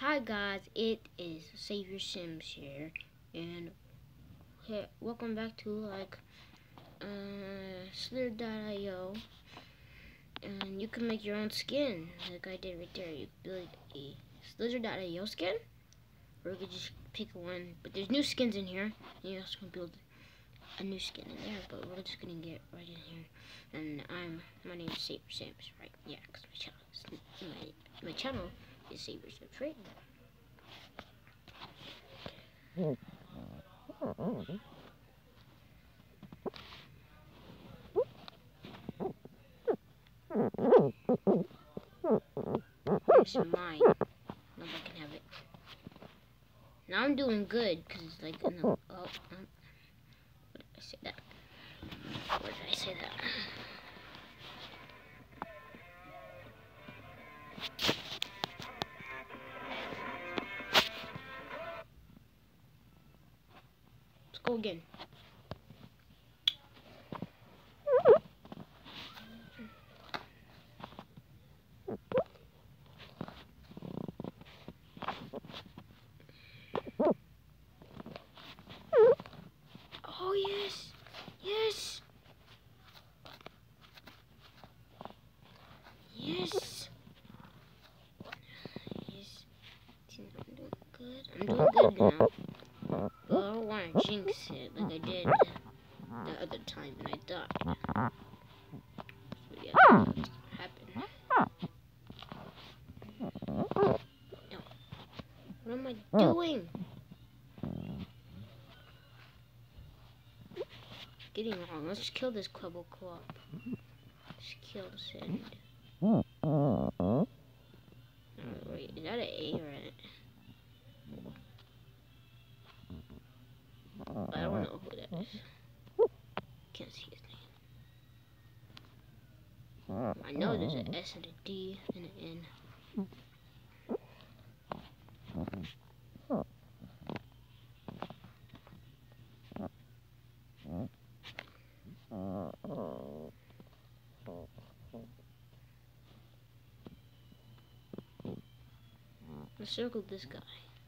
Hi guys, it is Savior Sims here, and hey, welcome back to Slither.io, and you can make your own skin, like I did right there. You build a Slither.io skin, or you could just pick one, but there's new skins in here, and you also can build a new skin in there, but we're just gonna get right in here, and my name is Savior Sims, right? Yeah, because my channel is Savior Sims, right? It's mine. Nobody can have it. Now I'm doing good because it's like in the. What did I say that? Where did I say that? Let's go again. Oh yes, yes, yes, yes. I'm doing good. I'm doing good now. But I don't want to jinx it like I did the other time when I died. So yeah, that's what's gonna happen. No. What am I doing? Getting wrong. Let's kill this Quibble Club. Let's kill this end. Oh, wait, is that an A or an? I don't know who that is. Can't see his name. I know there's an S and a D and an N. Let's circle this guy.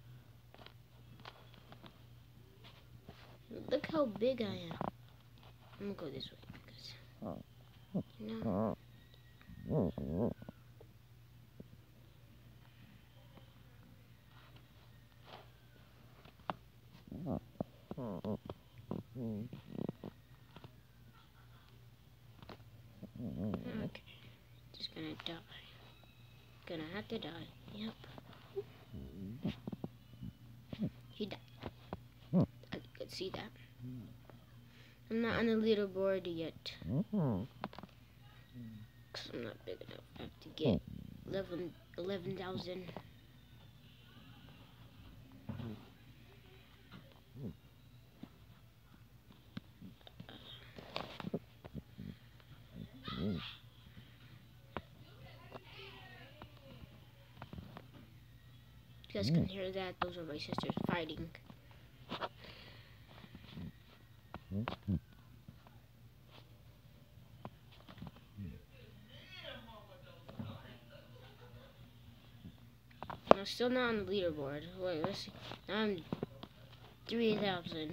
Look how big I am. I'm gonna go this way because, you know. Okay, just gonna die. Gonna have to die. Yep. He died. I could see that. I'm not on the leaderboard yet. Cause I'm not big enough. I have to get 11,000. You guys can hear that. Those are my sisters fighting. I'm still not on the leaderboard. Wait, let's see. Now I'm 3,000.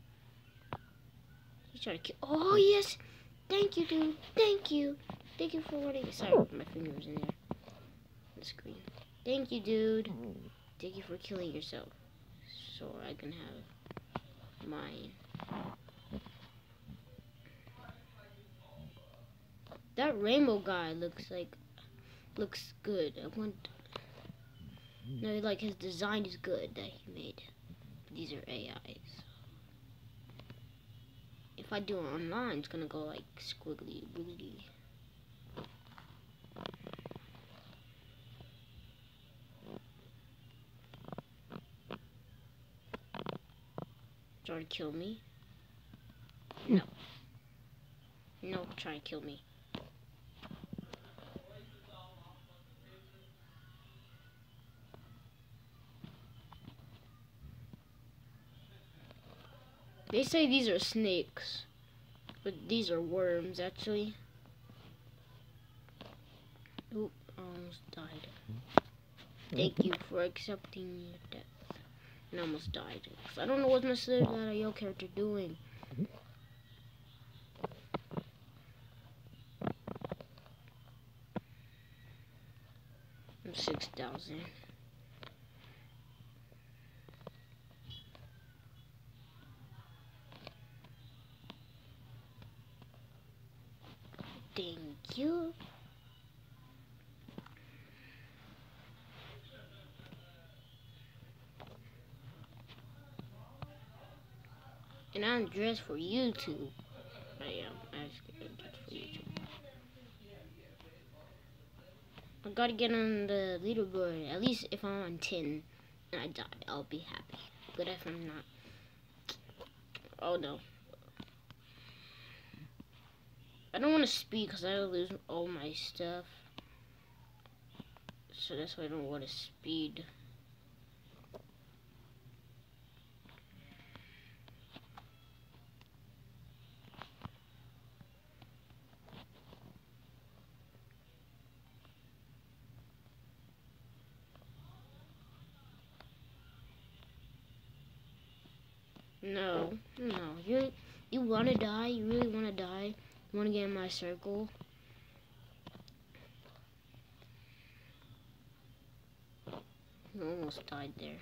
He's trying to kill. Oh, yes! Thank you, dude. Thank you. Thank you for winning. Sorry, my finger was in there. On the screen. Thank you, dude. Thank you for killing yourself. So I can have mine. That rainbow guy looks good. I want. No, like his design is good that he made. These are AIs. If I do it online, it's gonna go like squiggly wiggly. Try to kill me? No. No, try to kill me. They say these are snakes, but these are worms actually. Oop, I almost died. Thank you for accepting your death. And I almost died. I don't know what my Slither.io character doing. I'm 6,000. Thank you. And I'm dressed for YouTube. I am. I'm dressed for YouTube. I gotta get on the leaderboard. At least if I'm on 10 and I die, I'll be happy. But if I'm not, oh no. I don't want to speed because I lose all my stuff. So that's why I don't want to speed. No, you want to die? You really want to die? You want to get in my circle? You almost died there.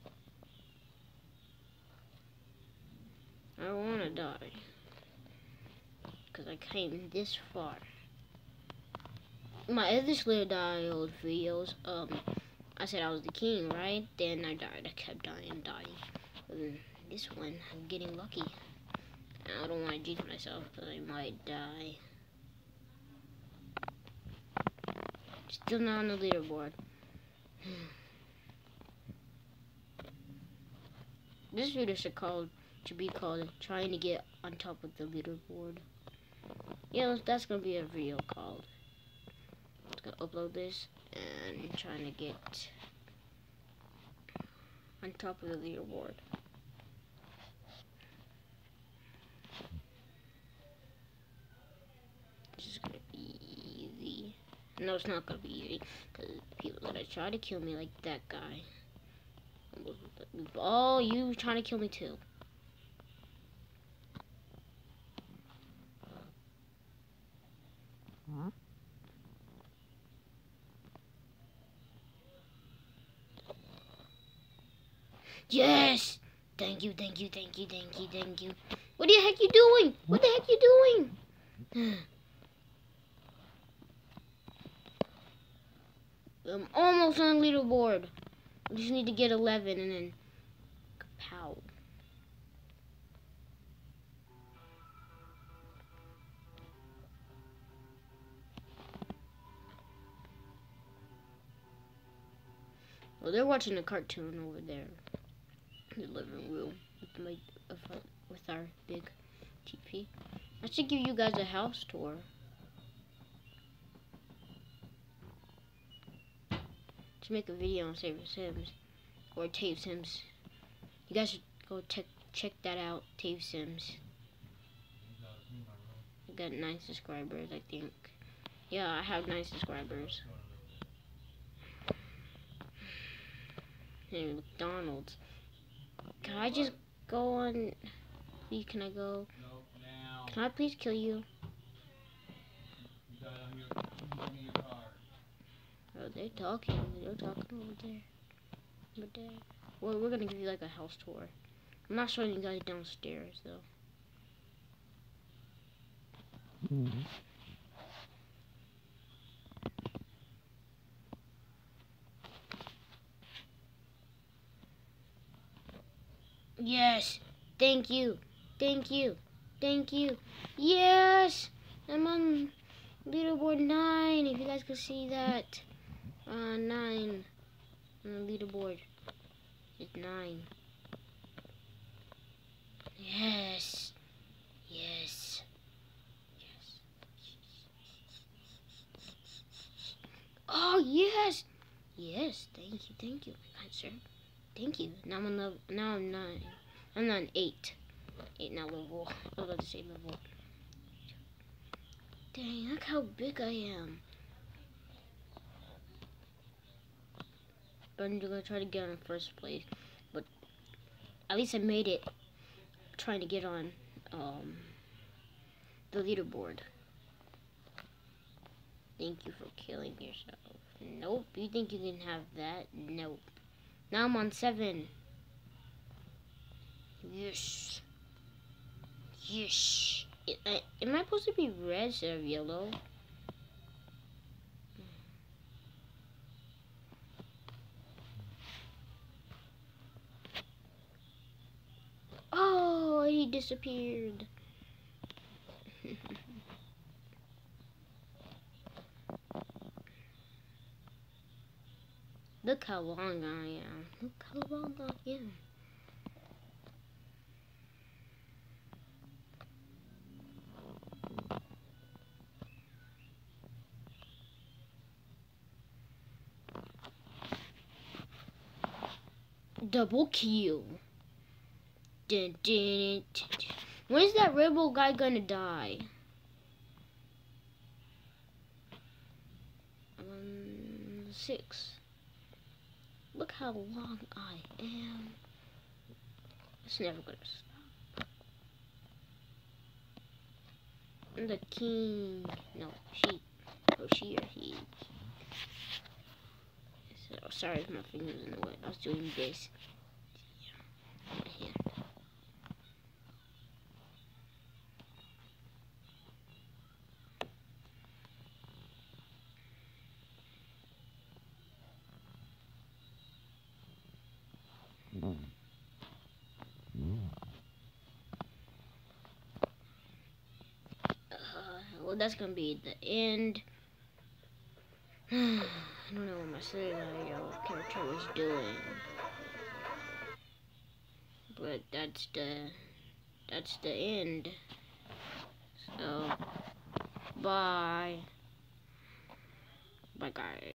I want to die because I came this far. My other Slither.io videos, I said I was the king, right? Then I died. I kept dying and dying. And this one, I'm getting lucky. I don't want to jinx myself because I might die. Still not on the leaderboard. This video should be called trying to get on top of the leaderboard. Yeah, that's gonna be a video called. I'm gonna upload this and trying to get on top of the leaderboard. This is gonna be easy. No, it's not gonna be easy because people are gonna try to kill me like that guy. Oh, you trying to kill me too? Huh? Yes! Thank you, thank you, thank you, thank you, thank you. What the heck you doing? What the heck you doing? I'm almost on the leaderboard. I just need to get 11 and then pow. Well, they're watching a cartoon over there in the living room with our big TV. I should give you guys a house tour. To make a video on Saber Sims or Tave Sims. You guys should go check that out, Tave Sims. I got 9 subscribers, I think. Yeah, I have 9 subscribers. And McDonald's. Can I just go on? Please, can I go? Can I please kill you? Oh, they're talking. They're talking over there. Over there. Well, we're gonna give you like a house tour. I'm not showing you guys downstairs though. Mm-hmm. Yes. Thank you. Thank you. Thank you. Yes. I'm on leaderboard 9. If you guys could see that. 9 on the leaderboard. It's 9. Yes. Yes. Yes. Oh yes. Yes. Thank you, my kind sir. Thank you. Now I'm on now I'm 9. I'm on 8. 8 now level. I was about to say level. Dang, look how big I am. but I'm gonna try to get on first place. But at least I made it. Trying to get on the leaderboard. Thank you for killing yourself. Nope. You think you can have that? Nope. Now I'm on 7. Yes. Yes. Am I supposed to be red instead of yellow? Oh, he disappeared. Look how long I am. Look how long I am. Double kill. Dun, dun, dun, dun. When is that rebel guy gonna die? 6. Look how long I am. It's never gonna stop. I'm the king. No, she. Oh, she or he. Oh, sorry if my finger's in the way. I was doing this. My hand. Well, that's gonna be the end. I don't know what my scenario character was doing, but that's the end. So, bye, guys.